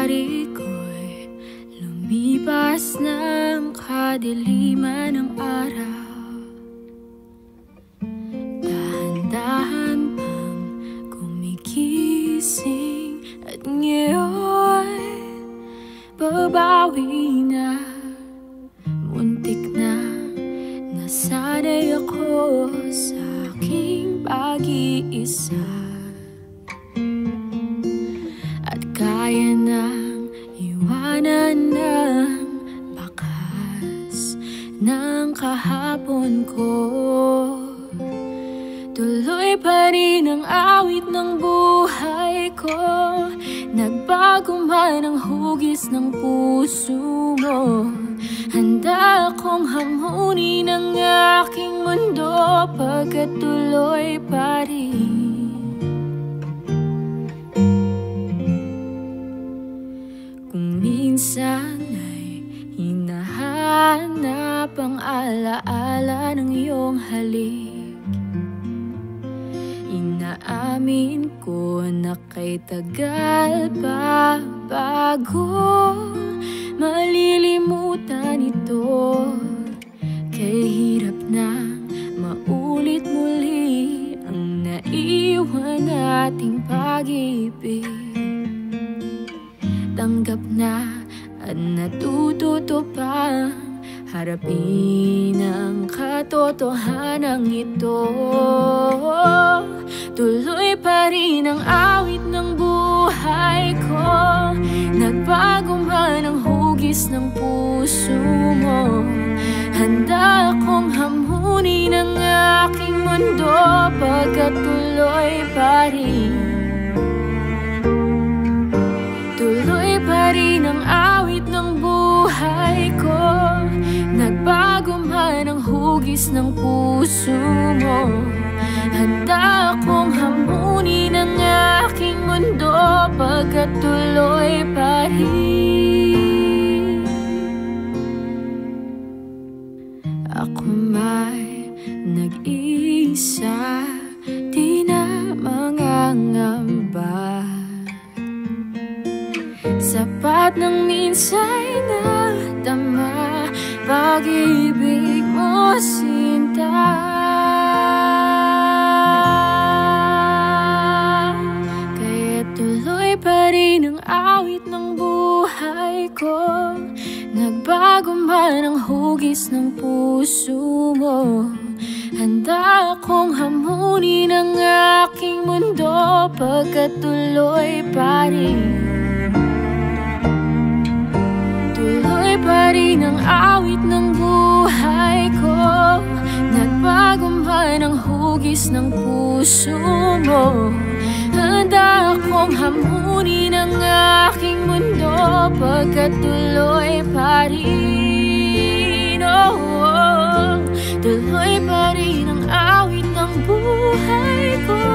hari ko'y lumipas ng kadiliman ng araw. Dahan-dahan pang gumigising at ngayon babawi na. Muntik na nasanay ako sa aking pag-iisa, at kaya nang iwanan ng bakas ng kahapon ko. Tuloy pa rin ang awit ng buhay ko, nagbago man ang hugis ng puso mo. Handa akong hamunin ang aking mundo pagkat tuloy pa rin. Kung minsan ay hinahanap ang alaala ng iyong halik, inaamin ko na kay tagal pa bago malilimutan ito. Kay hirap na maulit muli ang naiwan nating pag-ibig. Tanggap na at natututo pa harapin ang katotohanan ito. Tuloy pa rin ang awit ng buhay ko, nagbago man ang hugis ng puso mo. Handa akong hamunin ang aking mundo pagkat tuloy pa rin. Tuloy pa rin ang awit ng buhay ko, nagbago man ang hugis ng puso mo. Handa akong hamunin ang aking mundo pagkat tuloy pa rin. Ako may nag-iisa, di na mangangamba. Sapat ng minsa'y nadama pag-ibig mo, sinta. Kaya tuloy pa rin ang awit ng buhay ko, nagbago man ang hugis ng puso mo. Handa akong hamunin ang aking mundo pagkat tuloy pa rin. Tuloy pa rin ang awit ng buhay ko, nagbago man ang hugis ng puso mo. Handa akong hamunin ang aking mundo pagkat tuloy pa rin. Oh, tuloy pa rin ang awit ng buhay ko,